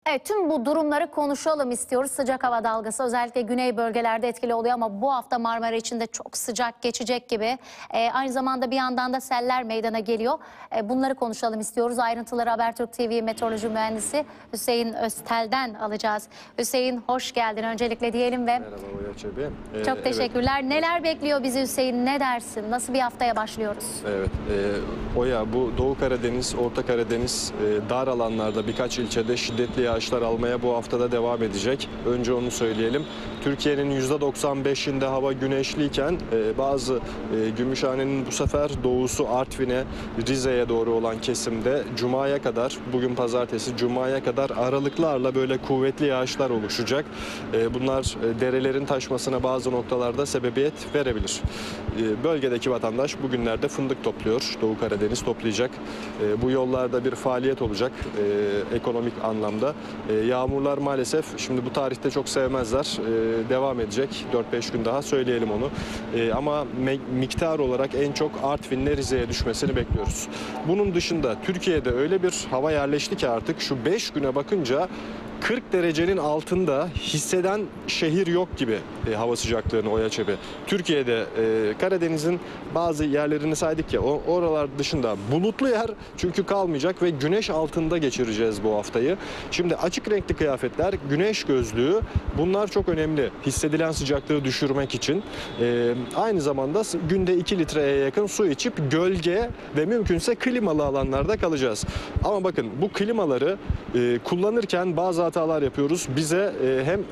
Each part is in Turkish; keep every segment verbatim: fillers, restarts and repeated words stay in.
Evet, tüm bu durumları konuşalım istiyoruz. Sıcak hava dalgası özellikle güney bölgelerde etkili oluyor ama bu hafta Marmara için de çok sıcak geçecek gibi. Ee, aynı zamanda bir yandan da seller meydana geliyor. Ee, bunları konuşalım istiyoruz. Ayrıntıları Habertürk T V meteoroloji mühendisi Hüseyin Öztel'den alacağız. Hüseyin, hoş geldin öncelikle diyelim ve merhaba Oya Çebi. Ee, çok teşekkürler. Evet. Neler bekliyor bizi Hüseyin? Ne dersin? Nasıl bir haftaya başlıyoruz? Evet, e, Oya, bu Doğu Karadeniz, Orta Karadeniz e, dar alanlarda birkaç ilçede şiddetli yağışlar almaya bu haftada devam edecek. Önce onu söyleyelim. Türkiye'nin yüzde doksan beşinde hava güneşliyken e, bazı e, Gümüşhane'nin bu sefer doğusu Artvin'e, Rize'ye doğru olan kesimde Cuma'ya kadar, bugün pazartesi Cuma'ya kadar aralıklarla böyle kuvvetli yağışlar oluşacak. E, bunlar e, derelerin taşmasına bazı noktalarda sebebiyet verebilir. E, bölgedeki vatandaş bugünlerde fındık topluyor. Doğu Karadeniz toplayacak. E, bu yollarda bir faaliyet olacak e, ekonomik anlamda. E, yağmurlar maalesef şimdi bu tarihte çok sevmezler. E, devam edecek. dört beş gün daha söyleyelim onu. E, ama miktar olarak en çok Artvin'le Rize'ye düşmesini bekliyoruz. Bunun dışında Türkiye'de öyle bir hava yerleşti ki artık şu beş güne bakınca kırk derecenin altında hisseden şehir yok gibi e, hava sıcaklığını Oya Çebi. Türkiye'de e, Karadeniz'in bazı yerlerini saydık ya, o, oralar dışında bulutlu yer çünkü kalmayacak ve güneş altında geçireceğiz bu haftayı. Şimdi açık renkli kıyafetler, güneş gözlüğü, bunlar çok önemli hissedilen sıcaklığı düşürmek için. E, aynı zamanda günde iki litreye yakın su içip gölge ve mümkünse klimalı alanlarda kalacağız. Ama bakın, bu klimaları e, kullanırken bazı hatalar yapıyoruz. Bize e, hem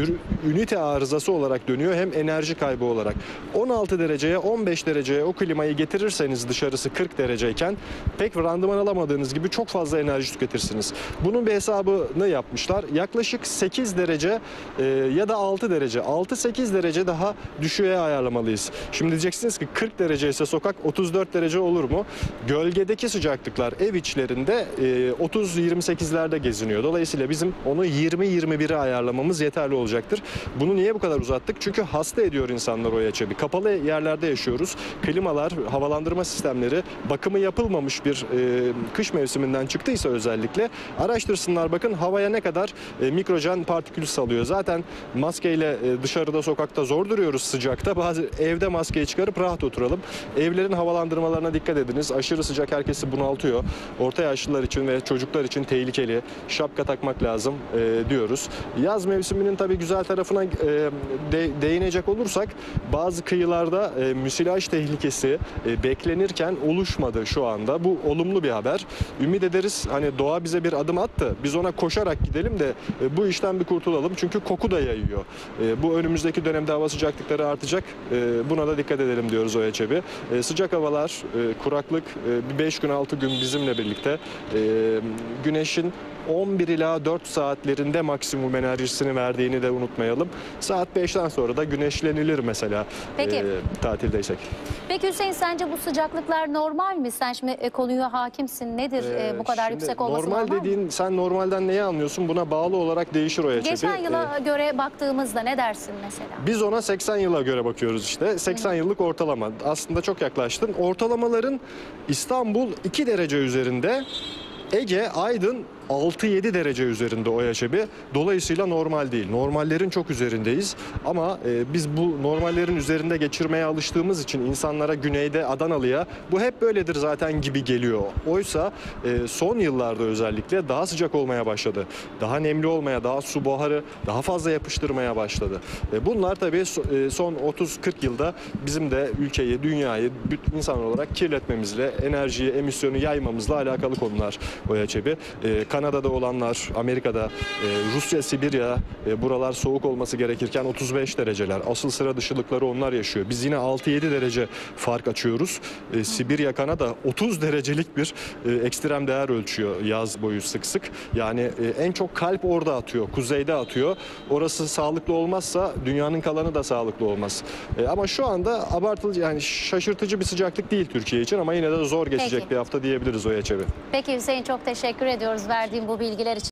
ünite arızası olarak dönüyor hem enerji kaybı olarak. on altı dereceye, on beş dereceye o klimayı getirirseniz dışarısı kırk dereceyken pek randıman alamadığınız gibi çok fazla enerji tüketirsiniz. Bunun bir hesabını yapmışlar. Yaklaşık sekiz derece e, ya da altı derece, altı sekiz derece daha düşüğe ayarlamalıyız. Şimdi diyeceksiniz ki kırk derece ise sokak otuz dört derece olur mu? Gölgedeki sıcaklıklar ev içlerinde e, otuz yirmi sekizlerde geziniyor. Dolayısıyla bizim onu yirmi yirmi bire ayarlamamız yeterli olacaktır. Bunu niye bu kadar uzattık? Çünkü hasta ediyor insanlar Oya Çebi. Kapalı yerlerde yaşıyoruz. Klimalar, havalandırma sistemleri bakımı yapılmamış bir e, kış mevsiminden çıktıysa özellikle araştırsınlar, bakın havaya ne kadar e, mikrojen partikül salıyor. Zaten maskeyle e, dışarıda sokakta zor duruyoruz sıcakta. Bazı evde maskeyi çıkarıp rahat oturalım. Evlerin havalandırmalarına dikkat ediniz. Aşırı sıcak herkesi bunaltıyor. Orta yaşlılar için ve çocuklar için tehlikeli. Şapka takmak lazım e, diyoruz. Yaz mevsiminin tabii güzel tarafına e, de, değinecek olursak bazı kıyılarda e, müsilaj tehlikesi e, beklenirken oluşmadı şu anda. Bu olumlu bir haber. Ümit ederiz hani doğa bize bir adım attı. Biz ona koşarak gidelim de e, bu işten bir kurtulalım. Çünkü koku da yayıyor. E, bu önümüzdeki dönemde hava sıcaklıkları artacak. E, buna da dikkat edelim diyoruz Oya Çebi. E, sıcak havalar, e, kuraklık e, bir beş gün altı gün bizimle birlikte. E, güneşin on bir ila dört saatlerinde maksimum enerjisini verdiğini de unutmayalım. Saat beşten sonra da güneşlenilir mesela. Peki. E, tatildeysek. Peki Hüseyin, sence bu sıcaklıklar normal mi? Sen şimdi e, konuya hakimsin. Nedir e, bu kadar yüksek olması normal, normal dediğin mi? Sen normalden neyi anlıyorsun? Buna bağlı olarak değişir Oya Çebi. Geçen yıla ee, göre baktığımızda ne dersin mesela? Biz ona seksen yıla göre bakıyoruz işte. seksen Hı. yıllık ortalama. Aslında çok yaklaştın. Ortalamaların İstanbul iki derece üzerinde, Ege, Aydın altı yedi derece üzerinde Oya Çebi. Dolayısıyla normal değil. Normallerin çok üzerindeyiz. Ama e, biz bu normallerin üzerinde geçirmeye alıştığımız için insanlara güneyde, Adanalı'ya bu hep böyledir zaten gibi geliyor. Oysa e, son yıllarda özellikle daha sıcak olmaya başladı. Daha nemli olmaya, daha su buharı daha fazla yapıştırmaya başladı. E, bunlar tabii so, e, son otuz kırk yılda bizim de ülkeyi, dünyayı insan olarak kirletmemizle, enerjiyi, emisyonu yaymamızla alakalı konular Oya Çebi. E, Kanada'da olanlar, Amerika'da, e, Rusya, Sibirya, e, buralar soğuk olması gerekirken otuz beş dereceler. Asıl sıra dışılıkları onlar yaşıyor. Biz yine altı yedi derece fark açıyoruz. E, Sibirya, Kanada otuz derecelik bir e, ekstrem değer ölçüyor yaz boyu sık sık. Yani e, en çok kalp orada atıyor, kuzeyde atıyor. Orası sağlıklı olmazsa dünyanın kalanı da sağlıklı olmaz. E, ama şu anda abartılı, yani şaşırtıcı bir sıcaklık değil Türkiye için ama yine de zor geçecek Peki. bir hafta diyebiliriz Oya Çebi. Peki Hüseyin, çok teşekkür ediyoruz verdiğin bu bilgiler için.